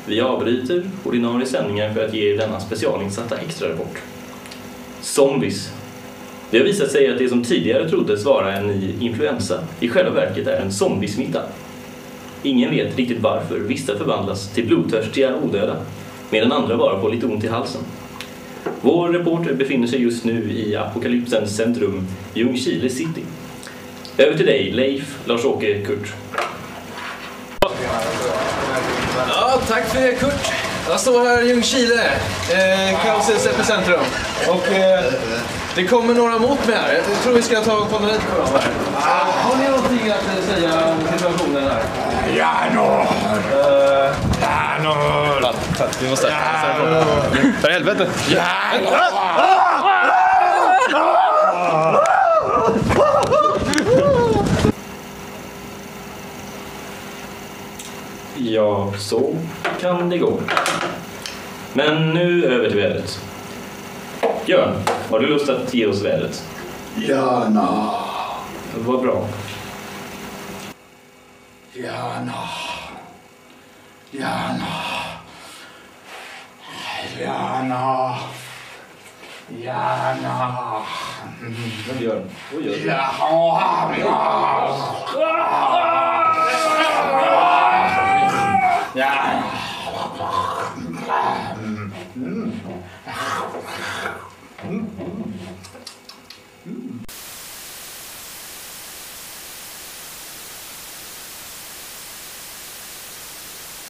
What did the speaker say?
Vi avbryter ordinarie sändningar för att ge er denna specialinsatta extra rapport. Zombies. Det har visat sig att det som tidigare troddes vara en ny influensa i själva verket är en zombiesmitta. Ingen vet riktigt varför vissa förvandlas till blodtörstiga odöda, medan andra bara får lite ont i halsen. Vår reporter befinner sig just nu i apokalypsens centrum, Ljungskile City. Över till dig, Leif, Lars-Åke, Kurt. Ja, tack för det, Kurt. Jag står här i Ljungskile, kaosets epicentrum. Och det kommer några mot mig här. Jag tror vi ska ta och kolla lite på dem här. Har ni någonting att säga om situationen här? Ja, nå! Vi måste för helvete. Ja, så kan det gå. Men nu över till vädret. Björn, har du lust att ge oss vädret? Gärna. Vad bra. Gärna. Gärna. Gärna. Gärna. Men Björn, vad gör du?